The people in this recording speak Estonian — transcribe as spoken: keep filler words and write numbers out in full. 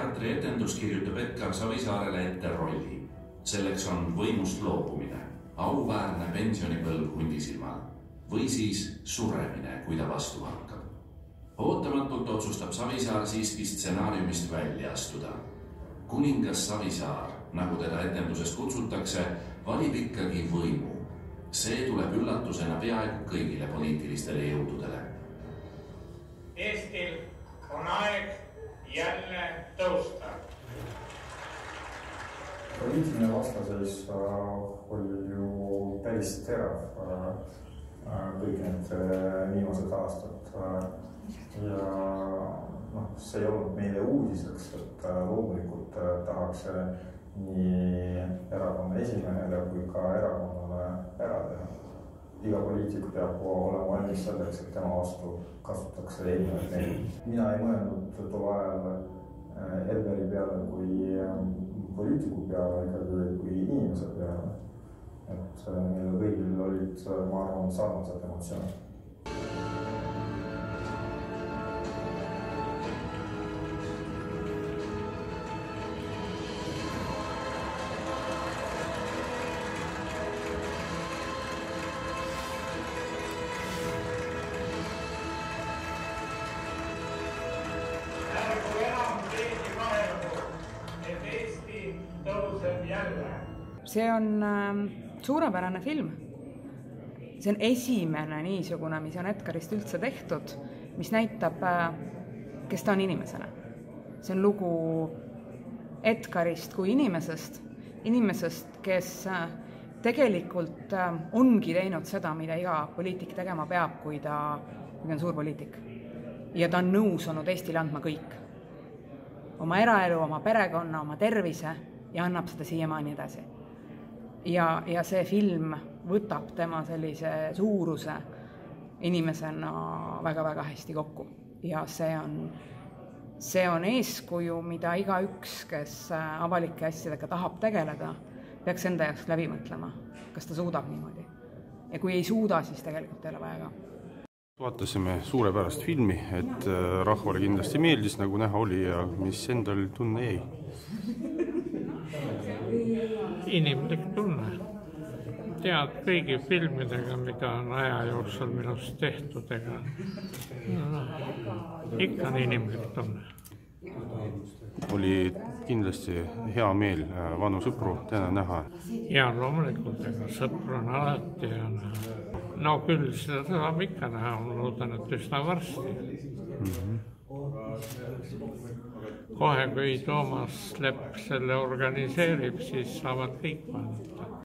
teatrietendus kirjutab Edgar Savisaarele ette rolli. Selleks on võimust loobumine, auväärne pensionipõlv hundisilmal või siis suremine, kui ta vastu hakkab. Ootamatult otsustab Savisaar siiski stsenaariumist välja astuda. Kuningas Savisaar, nagu teda etenduses kutsutakse, valib ikkagi võimu. See tuleb üllatusena peaaegu kõigile poliitilistele jõududele. Eestil on aeg jälle tõusta. Poliitiline vastaseis oli ju päris terav kõik need viimased aastad. Ja no, see ei olnud meile uudiseks, et loomulikult tahaks nii erakonna esimehele kui ka erakonnale ära teha. Iga poliitik peab olema valmis selleks, et tema vastu kasutatakse erinevaid meelid. Mina ei mõelnud tol ajal Elveri peale kui poliitiku peale, ega kui inimese peale. Et meil kõigil olid, ma arvan, sarnased emotsioonid. See on suurepärane film. See on esimene niisugune, mis on Edgarist üldse tehtud, mis näitab, kes ta on inimesena. See on lugu Edgarist kui inimesest, inimesest, kes tegelikult ongi teinud seda, mida iga poliitik tegema peab, kui ta on suur poliitik. Ja ta on nõus olnud Eestile andma kõik. Oma eraelu, oma perekonna, oma tervise ja annab seda siiamaani edasi. Ja, ja see film võtab tema sellise suuruse inimesena väga-väga hästi kokku. Ja see on, see on eeskuju, mida iga üks, kes avalike asjadega tahab tegeleda, peaks enda jaoks läbi mõtlema, kas ta suudab niimoodi. Ja kui ei suuda, siis tegelikult ei ole vaja ka. Vaatasime suurepärast filmi, et rahvale kindlasti meeldis, nagu näha oli ja mis endal tunne jäi. Inimlik tunne. Tead kõigi filmidega, mida on aja jooksul minust tehtud, ega no, ikka on inimlik tunne. Oli kindlasti hea meel vanu sõpru täna näha. Ja loomulikult, ega sõpru on alati ja no küll seda saab ikka näha, on loodan, et üsna varsti. Mm-hmm. Kohe, kui Toomas Lepp selle organiseerib, siis saavad kõik vaadata.